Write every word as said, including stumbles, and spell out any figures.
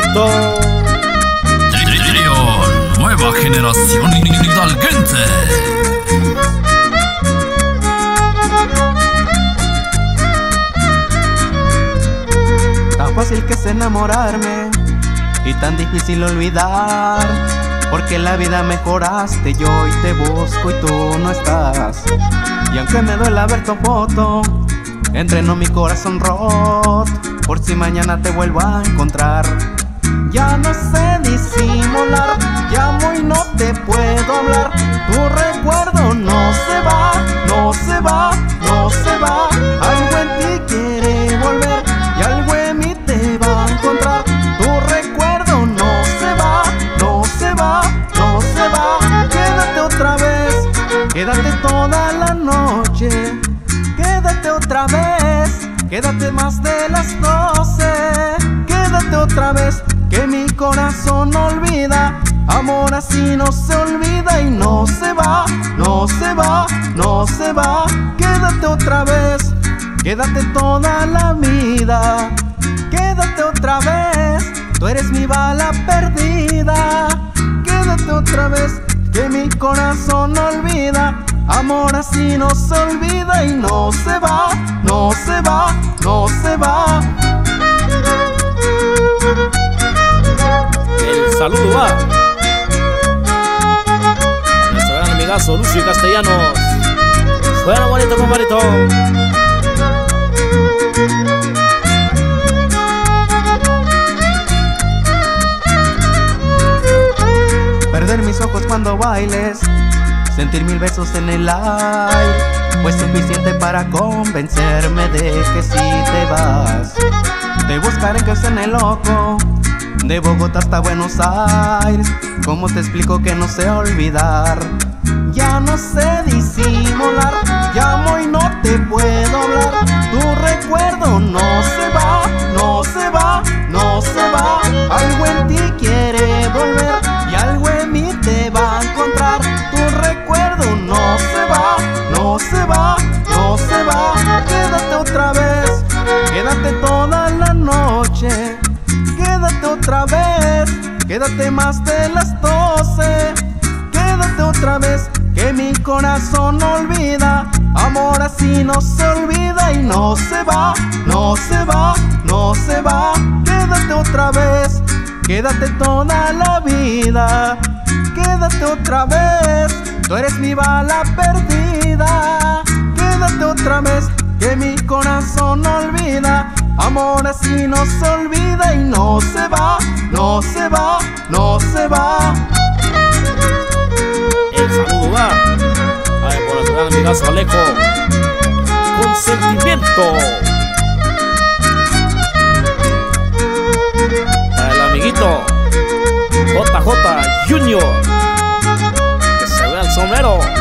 Marito. Trío Nueva Generación Hidalguense. Tan fácil que es enamorarme y tan difícil olvidar, porque en la vida mejoraste, yo hoy te busco y tú no estás. Y aunque me duela ver tu foto, entreno mi corazón roto por si mañana te vuelvo a encontrar. Ya no sé disimular, llamo y no te puedo hablar. Tu recuerdo no se va, no se va, no se va. Algo en ti quiere volver y algo en mí te va a encontrar. Tu recuerdo no se va, no se va, no se va. Quédate otra vez, quédate toda la noche. Quédate otra vez, quédate más de las doce. Quédate otra vez, que mi corazón no olvida. Amor así no se olvida y no se va, no se va, no se va. Quédate otra vez, quédate toda la vida. Quédate otra vez, tú eres mi bala perdida. Quédate otra vez, que mi corazón no olvida. Amor así no se olvida y no se va, no se va, no se va. El saludo va a nuestro gran amigazo Lucio Castellanos. Suena bonito, compadrito. Perder mis ojos cuando bailes, sentir mil besos en el aire, fue suficiente para convencerme de que si te vas. Te buscaré que se el loco, de Bogotá hasta Buenos Aires. ¿Cómo te explico que no sé olvidar? Ya no sé disimular, llamo y no te puedo hablar. Tu recuerdo no se va, no se va, no se va. Algo en ti quiere volver y algo en mí te va a encontrar. Tu recuerdo no se va, no se va, no se va. Quédate otra vez, quédate toda la noche. Quédate otra vez, quédate más de las doce. Quédate otra vez, que mi corazón no olvida. Amor así no se olvida y no se va, no se va, no se va. Quédate otra vez, quédate toda la vida. Quédate otra vez, tú eres mi bala perdida. Quédate otra vez, que mi corazón no olvida. Amor así no se olvida y no se va, no se va, no se va. El saludo va a ver por nuestro gran amigazo Alejo con sentimiento. Para el amiguito J J Junior, que se vea el sombrero.